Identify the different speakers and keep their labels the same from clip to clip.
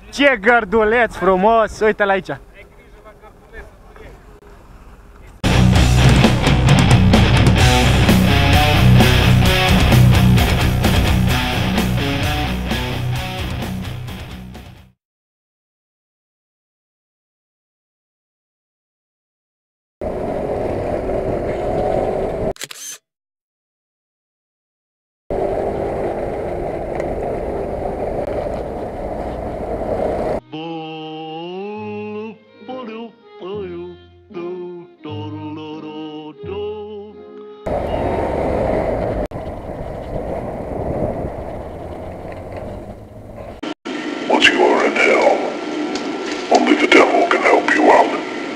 Speaker 1: Ce gărduleț frumos! Uite-l aici!
Speaker 2: Once you are in hell, only the devil can help you out.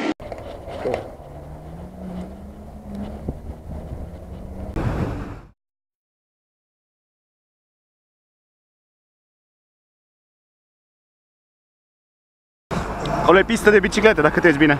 Speaker 1: Acolo e pistă de bicicletă, dacă te uiți bine.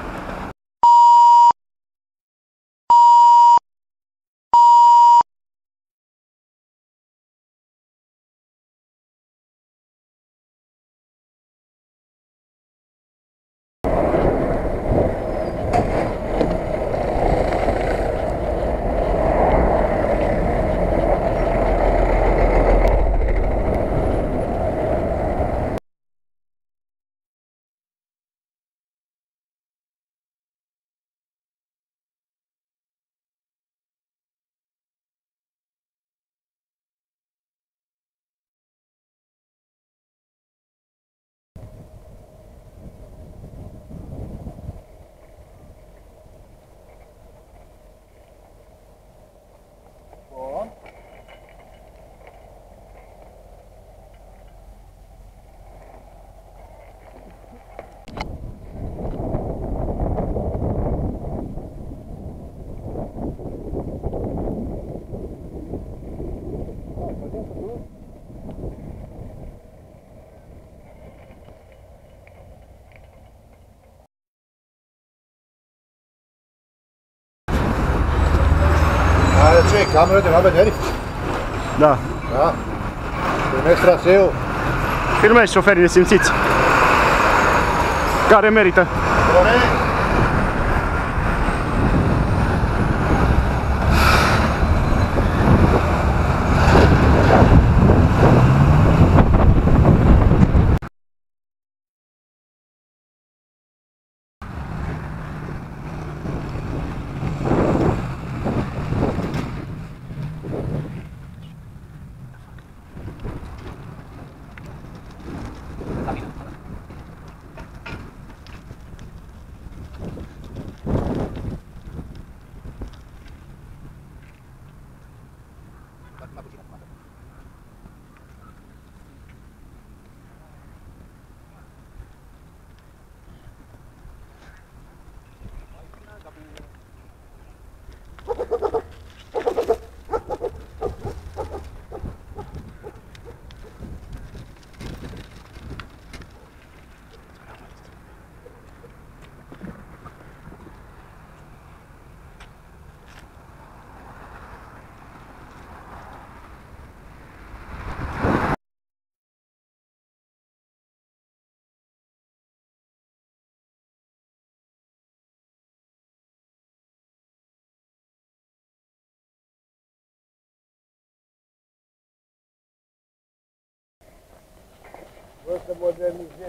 Speaker 3: Ce, cameră de la vedere?
Speaker 1: Da.
Speaker 3: Da. Filmezi traseul.
Speaker 1: Filmezi șoferii nesimțiți. Care merită.
Speaker 3: Corect. Vă să modernizeze.